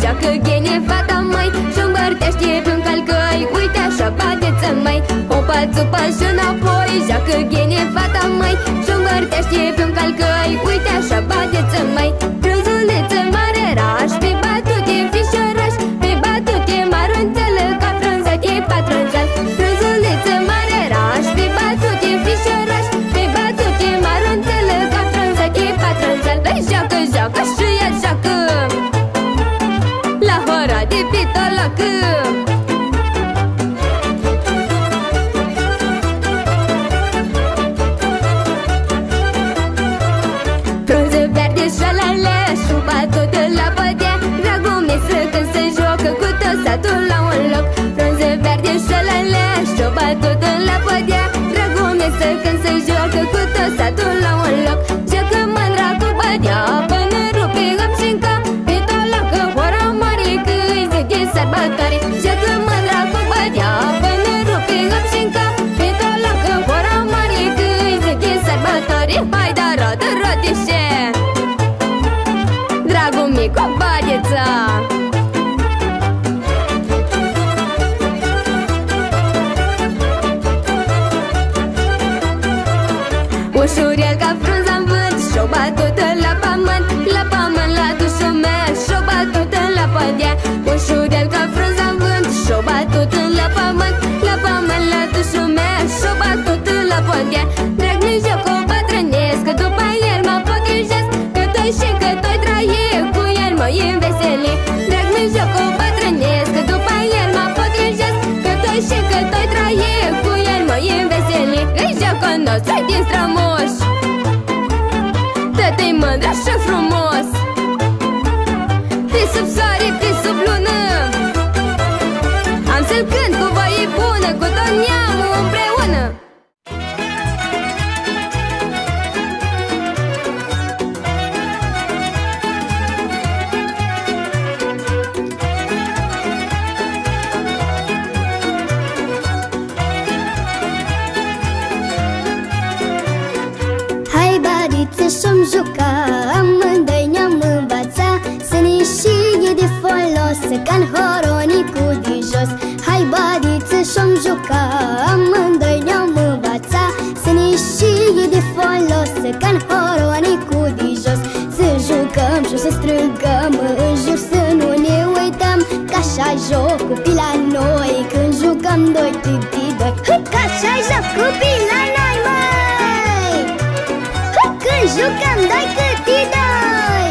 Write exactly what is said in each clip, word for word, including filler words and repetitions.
joacă ghenie fata măi și îmbărtește pe-un calcăi. Uite așa bateți-o măi, opa, țupa și înapoi. Joacă ghenie fata măi și îmbărtește pe-un calcăi. Uite așa bateți-o măi. Frunzulețe mare raș, pe batut e fișoraș, pe batut e marunțelă, ca frunzat e patronjal. Frunzulețe mare raș, pe batut e fișoraș, pe batut e marunțelă, ca frunzat e patronjal. Păi joacă, joacă și ea joacă la hora de pitolacă. Frunze verde șalale, șuba toată la podea, dragul mesă când se joacă cu tot satul la un loc. Frunze verde șalale, șuba toată la podea, dragul mesă când se joacă cu tot satul la un loc. Joacă mândra cu bădea până rupe găm și-n cap, pitolacă hora mare că îi zice sărbătoare. Joacă mândra cu bădea până rupe găm și-n cap, pitolacă hora mare că îi zice sărbătoare. Hai da roată, rotișe, dragul mic, o badeța. Ușurel ca frunza-n vânt, și-o batută la pământ, la pământ la dușul meu, și-o batută la podea. Ușurel ca frunza-n vânt, și-o batută la pământ, la pământ la dușul meu, și-o batută la podea. Drag mi jocul bătrânesc, că după el mă potrivesc, că toi și că toi traie, cu el mă înveseli. Drag mi jocul bătrânesc, că după el mă potrivesc, că toi și că toi traie, cu el mă înveseli. Îi jocul nostru din strămoș, tătă-i mândra și frumos, pe sub soare, pe sub lună, am să-l cânt cu voie bună, cu tot neamul împreună. Și-om juca, amândoi ne-am învățat să ne știe de folos, ca-n horonicul de jos. Hai badiță și-om juca, amândoi ne-am învățat să ne știe de folos, ca-n horonicul de jos. Să jucăm și să strângăm în jur, să nu ne uităm, că așa joc copii la noi când jucăm doi tâti doi. Că așa joc copii la noi, măi, când jucăm doi câti doi.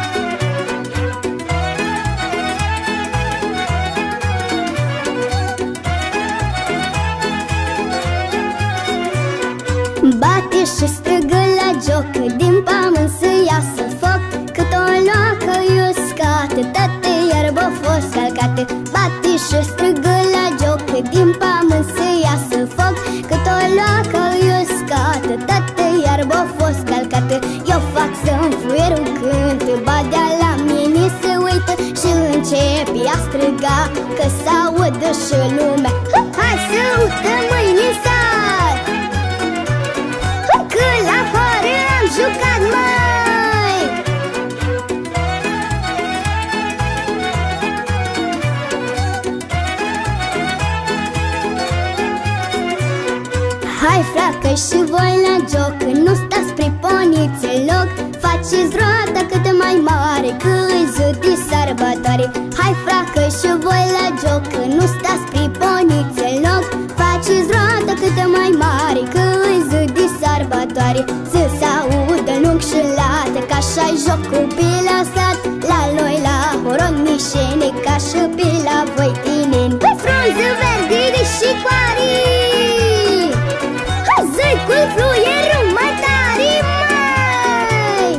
Bate și strigă la joc, din pământ să iasă foc, cât o loacă uscată, toată iarbă fost calcată. Bate și strigă la joc, din pământ să iasă foc, cât o loacă uscată, toată iarbă fost calcată. Eu fac să-mi fluierul cânt, badea la mine se uită și începe a striga, că s-audă și lumea. Hai să uită mâine în sat, că la horă am jucat, măi. Hai fracă și voi la joc, nu stați priponiți în loc, faceți roata cât mai mare, că îi zi de sărbătoare. Hai fracă și voi la joc, nu stați priponiți în loc, faceți roata cât mai mare, că îi zi de sărbătoare. Să s-audă lung și lată, că așa-i joc copii la sat, la noi la horonișene, ca și pe la voi tineni. Pe frunză verde și coarii, zi cu fluierul mai tare, măi.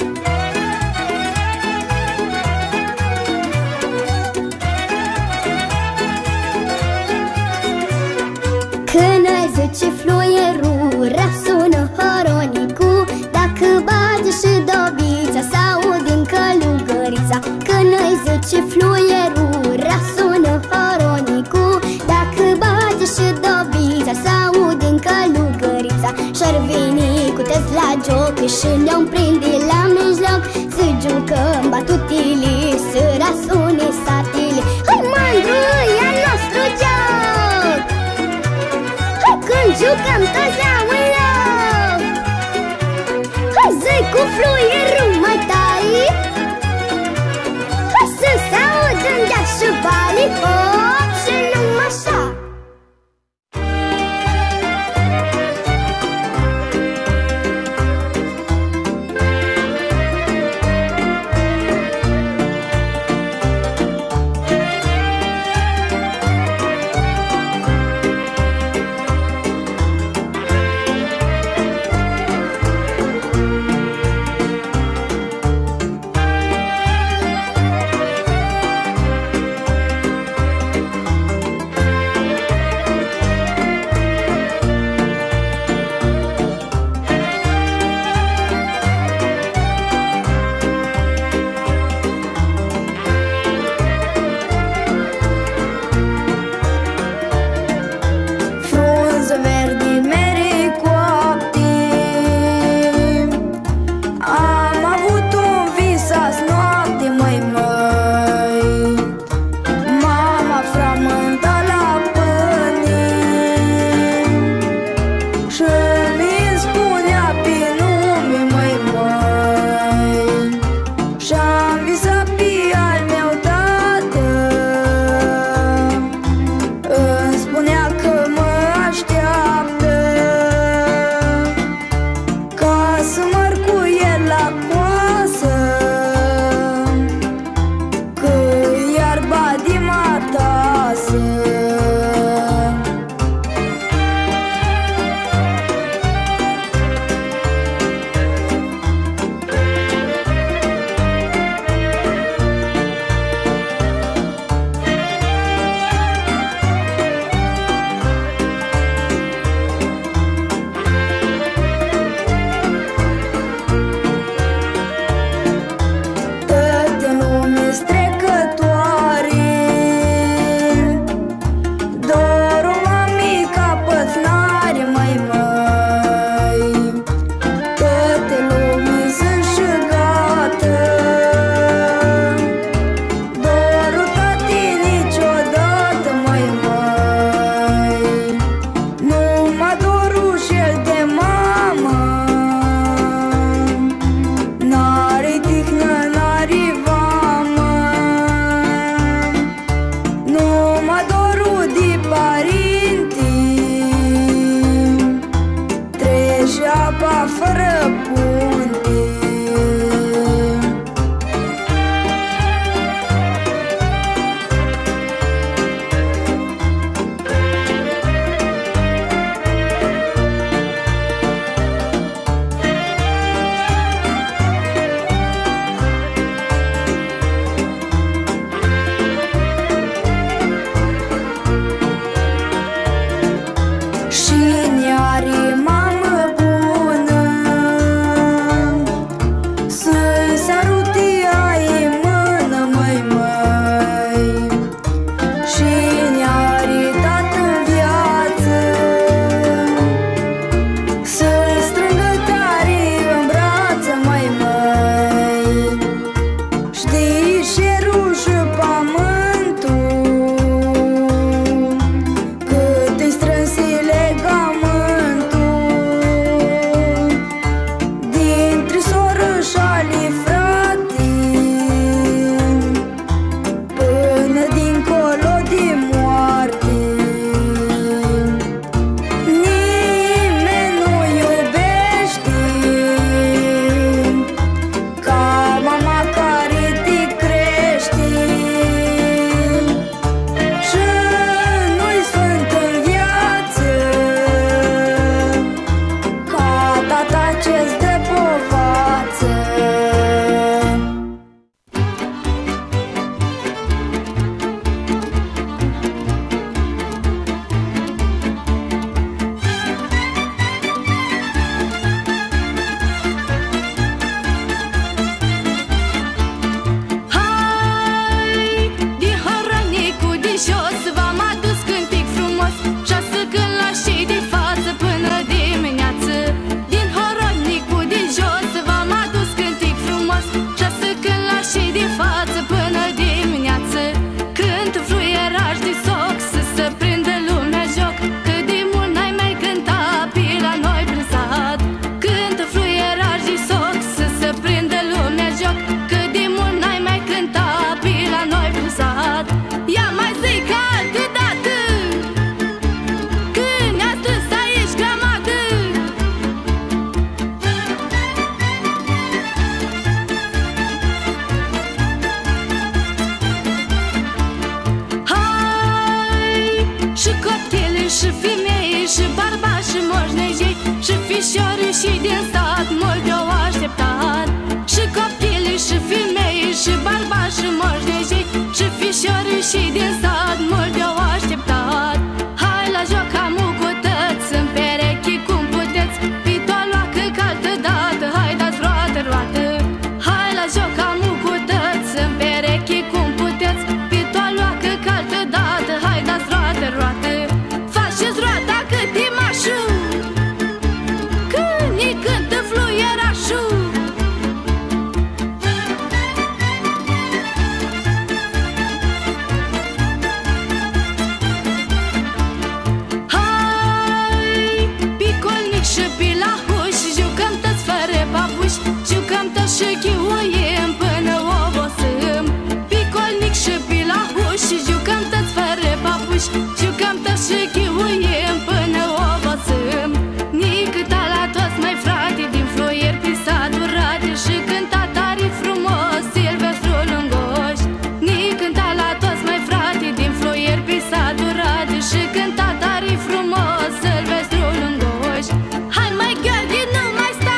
Când ai zice fluierul, răsună horonicul, dacă bate și dobița, s-aud în călugărița. Când ai zice fluierul, răsună horonicul, dacă bate și dobița, s-aud în călugărița. Și-ar veni cu tăți la joc și ne-om prinde la mijloc, să jucăm batutile, să răsune și din sat mulți au așteptat. Și copilii și femei și bărbați și moșnegii și fișorii și din sat mulți au așteptat. Hai la joc amu cu tăți, în perechi cum puteți, pitoa loacă că altă dată, hai dați roată, roată. Hai la joc amu cu tăți, în perechi cum puteți, pitoa loacă că altă dată, hai dați roată, roată. Faceți roata cât e mașu, când îi cântă fluierașul. Jucăm tot și chiuiem până obosim. Picolnic și pilahuș, jucăm tot fără papuși, jucăm tot și chiuiem până obosim. Ni cânta la toți mai frate din fluier pe satul Rade și cânta tare frumos Silvestru Lungoș. Ni cânta la toți mai frate din fluier pe satul Rade și cânta tare frumos Silvestru Lungoș. Hai mai Gheorghe, nu mai sta,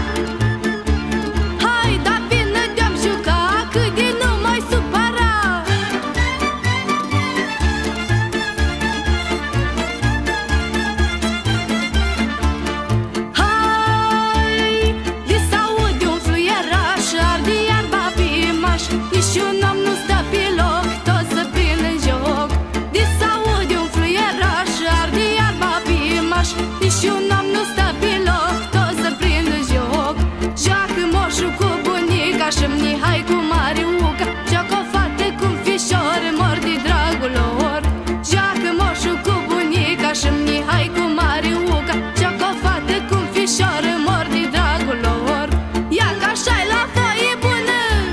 nici un om nu stă pe loc, tot să prind în joc. De s-aude un fluieraș, arde iarba pe maș. Nici un om nu stă pe loc, tot să prind în joc. Joacă moșul cu bunica și-mi hai cu Mariuca, joacă o fată cu un fișor, mor de dragul lor. Joacă moșul cu bunica și-mi hai cu Mariuca, joacă o fată cu un fișor, mor de dragul lor. Ia că așa-i la foaie bună,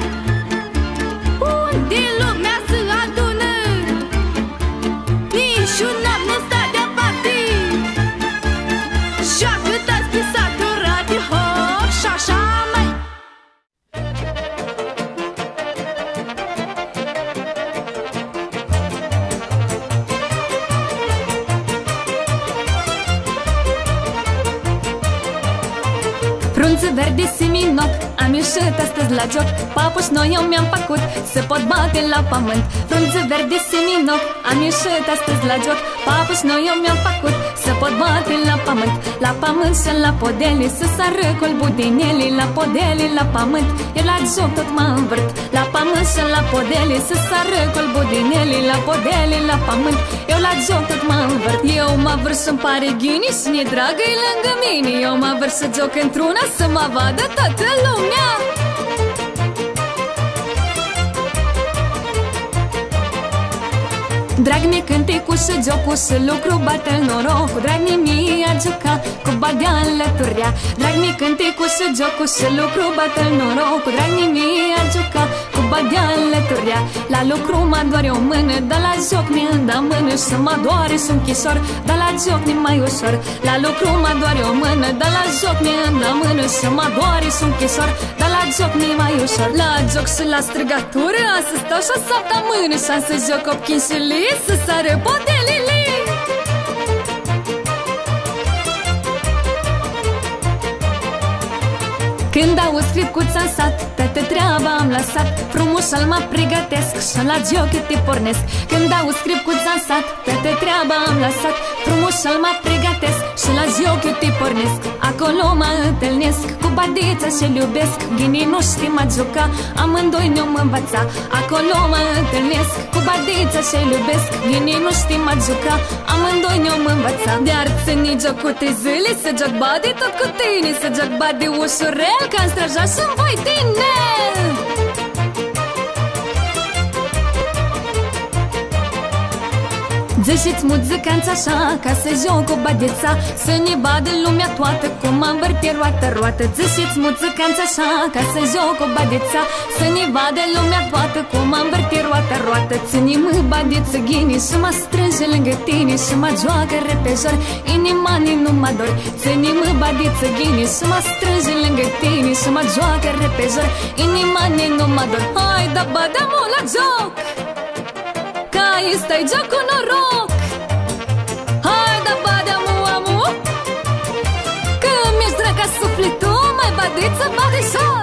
din lumea se adună, nici un om nu stă deoparte. Joacă toți pe satul Rade, hop și așa mai. Frunze verde se seminoc. Am ieșit astăzi la joc, papuși noi eu mi-am făcut, se pot bate la pământ. Frunze verde seminoc. Am ieșit astăzi la joc, papuși noi eu mi-am făcut, se pot bate la pământ. La pământ și la podele, să sară colbul din ele. La podele, la pământ, eu la joc tot mă învârt. La pământ și la podele, să sară colbul din ele. La podele, la pământ, eu la joc tot mă învârt. Eu mă vârt și-mi pare ghini și ne dragă-i lângă mine. Eu mă vârt să joc într-una, să mă vadă toată lumea. Drag mi cântecul și jocul și lucru bate-l norocul. Drag mi a juca cu badea alăturea. Drag mi cântecul și jocul și lucru bate-l norocul. Drag mi a juca cu badea alăturea. La lucru mă doare o mână, dar la joc mi îndă mână. Și mă doare și un chișor, dar la joc mi mai ușor. La lucru mă doare o mână, dar la joc mi îndă mână. Și mă doare și un chișor, dar la joc mi mai ușor. La joc și la străgatură, să stau și să da mână. Și să joc opchin și li, să sară podelele. Când auzi scripcuța în sat, toată treaba am lăsat. Frumos să-l mă pregătesc și la joc te pornesc. Când auzi scripcuța în sat, toată treaba am lăsat. Frumos să-l mă pregătesc și la joc te pornesc. Acolo mă întâlnesc cu badița și-l iubesc. Ghinii nu știm a juca, amândoi ne-om învăța. Acolo mă întâlnesc cu badița și-l iubesc. Ghinii nu știm a juca, amândoi ne-om învăța. De-ar ține joc cu trei zile, să joc badi tot cu tine. Să joc badi ușurel, ca-n străjaș în voi tine. Ziceți muzicanți așa, ca să joc cu badița, să ne vadă lumea toată cum mă învârte roată-roată. Ziceți muzicanți așa, ca să joc cu badița, să ne vadă lumea toată cum mă învârte roată-roată. Ține-mă badiță ghini și mă strânge lângă tine și mă joacă repejor, inima nu mă dor. Ține-mă badiță ghini și mă strânge lângă tine și mă joacă repejor, inima nu mă dor. Hai da badea-mă la joc, că ăsta-i joc cu noroc. Hai da badea-mă, amu, că mi-ești drag ca sufletul, mai badiță, badișor.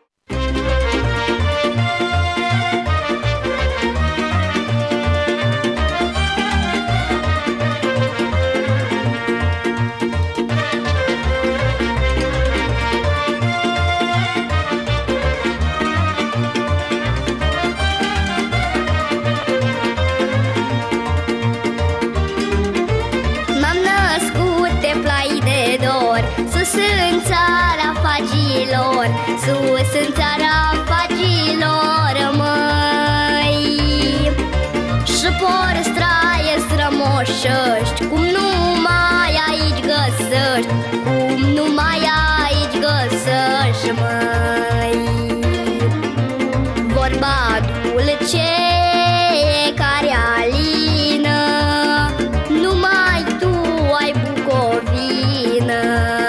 Sus în țara fagilor, sus în țara fagilor, măi. Și por straie strămoșești, cum numai aici găsești, cum numai aici găsești, măi. Vorba dulce care alină, numai tu ai Bucovină.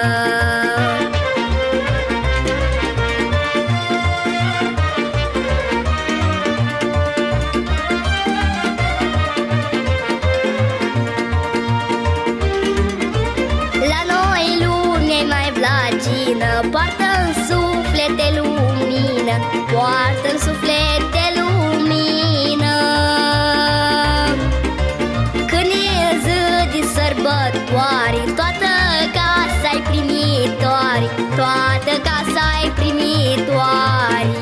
Poartă-n suflete lumină, poartă-n suflete lumină. Când e zi de sărbătoare, toată casa-i primitoare, toată casa-i primitoare.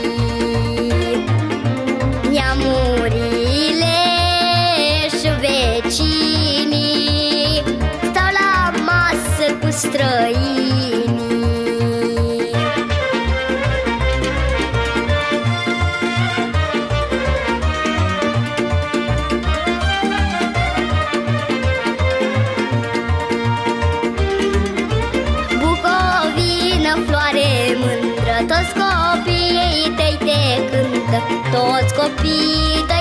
Neamurile și vecinii stau la masă cu străinii. Toți copiii tăi te cântă, toți copiii